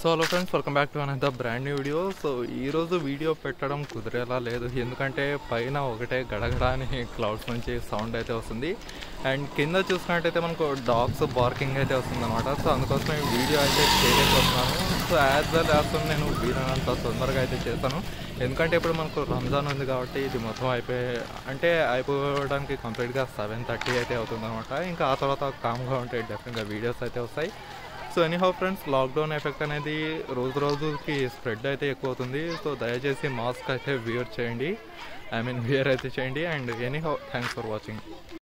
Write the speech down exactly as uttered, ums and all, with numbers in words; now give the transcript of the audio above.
So hello friends, welcome back to another brand new video. So ఈరోజు video పెట్టడం కుదిరేలా లేదు, ఎందుకంటే పైన ఒకటే గడగడ అని క్లౌడ్స్ నుంచి సౌండ్ అయితే వస్తుంది. అండ్ కింద చూసుకున్నట్టయితే మనకు డాగ్స్ బార్కింగ్ అయితే వస్తుంది అనమాట. సో అందుకోసమే వీడియో అయితే చేయలేకపోతున్నాను. సో యాజ్ వెల్ యాజ్ నేను వీలైనంత తొందరగా అయితే చేస్తాను, ఎందుకంటే ఇప్పుడు మనకు రంజాన్ ఉంది కాబట్టి ఇది మొత్తం అయిపోయి అంటే అయిపోవడానికి కంప్లీట్గా సెవెన్ థర్టీ అయితే అవుతుంది అనమాట. ఇంకా ఆ తర్వాత కామ్గా ఉంటే డెఫినెట్గా వీడియోస్ అయితే వస్తాయి. So anyhow friends, lockdown effect అనేది రోజు రోజుకి స్ప్రెడ్ అయితే ఎక్కువ అవుతుంది. సో దయచేసి మాస్క్ అయితే వేర్ చేయండి, ఐ మీన్ వేర్ అయితే చేయండి. And anyhow thanks for watching.